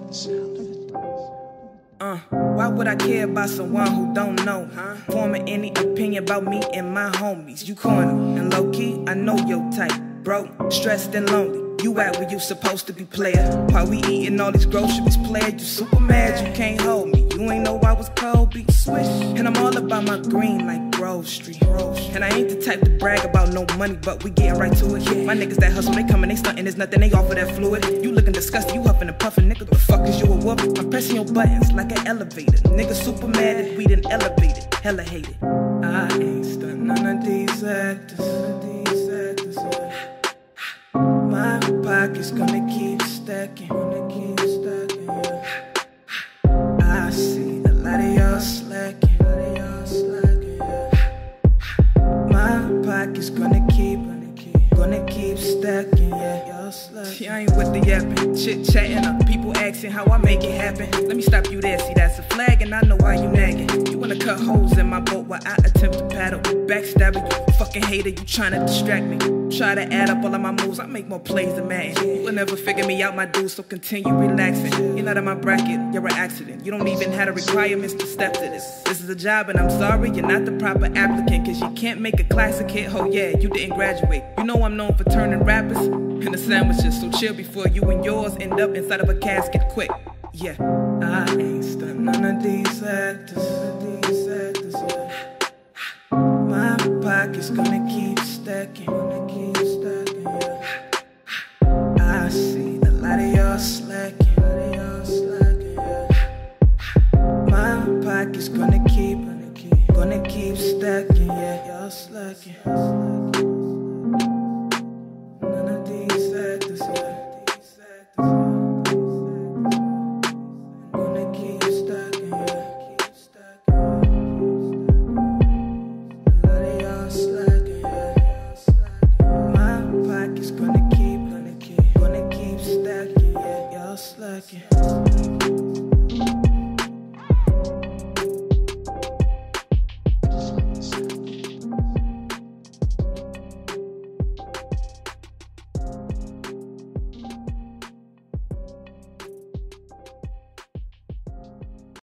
Why would I care about someone who don't know? Forming any opinion about me and my homies. You corny and low-key, I know your type. Broke, stressed and lonely. You at where you supposed to be, player. While we eating all these groceries, player. You super mad, you can't hold me. You ain't know I was cold, beat swish. And I'm all about my green like Grove Street. And I ain't the type to brag about no money, but we getting right to it. My niggas that hustle, they coming, they stunting, there's nothing, they offer that fluid. You looking disgusting, you huffing and puffing, nigga. The fuck is you a wolf? I'm pressing your buttons like an elevator. Nigga super mad that we done elevated, hella hated. I ain't stunned none of these actors. My pocket's gonna keep stacking, yeah. I see a lot of y'all slacking, yeah. My pocket's gonna keep stacking, yeah. I ain't with the yapping, chit-chatting, people asking how I make it happen. Let me stop you there, see that's a flag and I know why you nagging. You wanna cut holes in my boat while I attempt to paddle. Backstabbing, you fucking hater, you tryna distract me. Try to add up all of my moves, I make more plays than Madden. You will never figure me out, my dude, so continue relaxing. You're not in my bracket, you're an accident. You don't even have the requirements to step to this. This is a job and I'm sorry, you're not the proper applicant. Cause you can't make a classic hit, oh yeah, you didn't graduate. You know I'm known for turning rappers into sandwiches. So chill before you and yours end up inside of a casket quick. Yeah, I ain't stunned none of these actors, yeah. My pocket's gonna keep stacking, yeah. I see a lot of y'all slacking, yeah. My pocket's gonna keep stacking, yeah. Y'all slacking.